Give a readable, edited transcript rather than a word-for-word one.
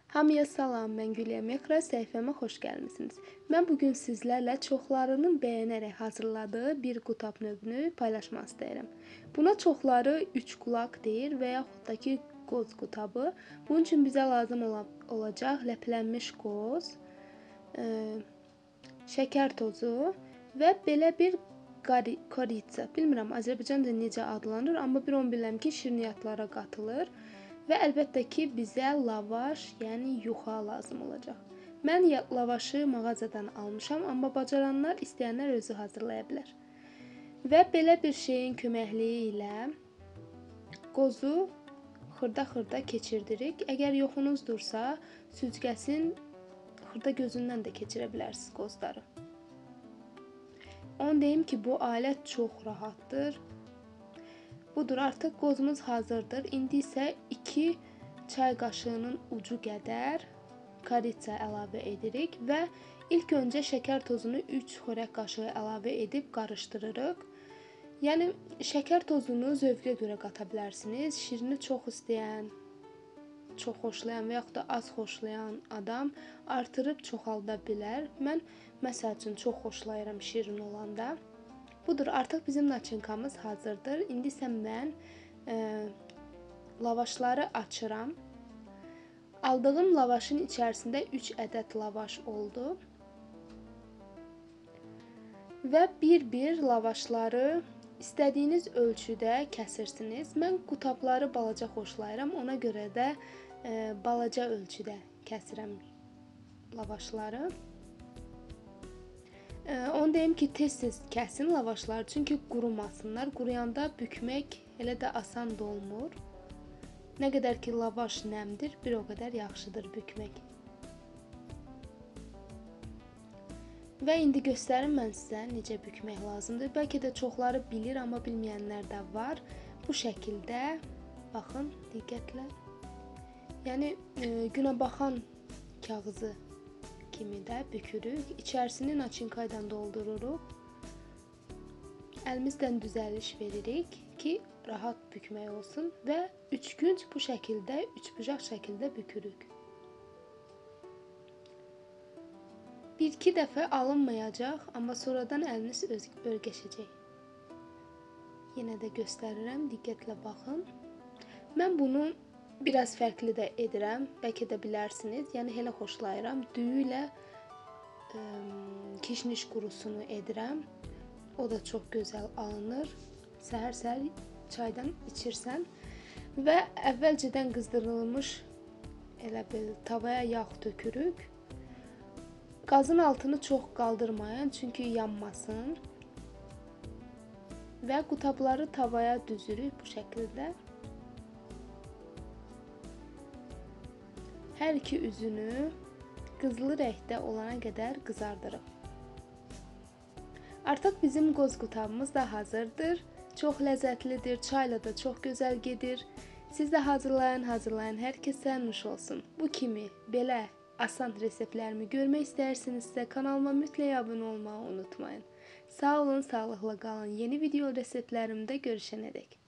Hamıya salam, mən Gülya Mekra, səhifəmə xoş gəlmisiniz. Mən bugün sizlərlə çoxlarının bəyənərək hazırladığı bir qutab növünü paylaşmaq istəyirəm. Buna çoxları üç qulaq deyir və yaxud da ki, qoz qutabı. Bunun üçün bizə lazım olacaq ləplənmiş qoz, şəkər tozu və belə bir koritsa. Bilmirəm Azərbaycanda necə adlanır, amma bir onu bilirəm ki, şirniyyatlara qatılır. Və əlbəttə ki, bizə lavaş, yəni yuxa lazım olacaq. Mən lavaşı mağazadan almışam, amma bacaranlar, istəyənlər özü hazırlaya bilər. Və belə bir şeyin köməkliyi ilə qozu xırda-xırda keçirdirik. Əgər yoxunuzdursa, süzgəsin xırda gözündən də keçirə bilərsiniz qozları. Onu deyim ki, bu alət çox rahatdır. Budur, artıq qozumuz hazırdır. İndi isə 2 çay qaşığının ucu qədər koritsa əlavə edirik və ilk öncə şəkər tozunu 3 xörək qaşığı əlavə edib qarışdırırıq. Yəni şəkər tozunu zövqə görə qata bilərsiniz. Şirini çox istəyən, çox xoşlayan və yaxud da az xoşlayan adam artırıb çoxalda bilər. Mən məsəl üçün çox xoşlayıram şirin olanda. Budur, artıq bizim naçinkamız hazırdır. İndi isə mən lavaşları açıram. Aldığım lavaşın içərisində 3 ədəd lavaş oldu. Və bir-bir lavaşları istədiyiniz ölçüdə kəsirsiniz. Mən qutabları balaca xoşlayıram. Ona görə də balaca ölçüdə kəsirəm lavaşları. Onu deyim ki, tez-tez kəsin lavaşları, çünki qurumasınlar. Quruyanda bükmək elə də asan da olmur. Nə qədər ki, lavaş nəmdir, bir o qədər yaxşıdır bükmək. Və indi göstərim mən sizə necə bükmək lazımdır. Bəlkə də çoxları bilir, amma bilməyənlər də var. Bu şəkildə, baxın, diqqətlə. Yəni, günəbaxan kağızı kimi də bükürük. İçərisini naçinka ilə doldururuq. Əlimizdən düzəliş veririk ki, rahat bükmək olsun və üçgünc bu şəkildə, üçbucaq şəkildə bükürük. 1-2 dəfə alınmayacaq, amma sonradan əliniz örgəşəcək. Yenə də göstərirəm, diqqətlə baxın. Mən bunu biraz fərqli də edirəm, bəlkə də bilərsiniz. Yəni, elə xoşlayıram. Düyü ilə kişniş qurusunu edirəm. O da çox gözəl alınır. Səhər-səhər çaydan içirsən. Və əvvəlcədən qızdırılmış elə bil tavaya yağ tökürük. Qazın altını çox qaldırmayın, çünki yanmasın. Və qutabları tavaya düzürük bu şəkildə. Hər iki üzünü qızılı rəngdə olana qədər qızardırıq. Artıq bizim qoz qutabımız da hazırdır. Çox ləzzətlidir, çayla da çox gözəl gedir. Siz də hazırlayın, hər kəsə nuş olsun. Bu kimi belə asan reseptlərimi görmək istəyirsinizsə kanalıma mütləq abunə olmağı unutmayın. Sağ olun, sağlıqla qalın. Yeni video reseptlərimdə görüşənədək.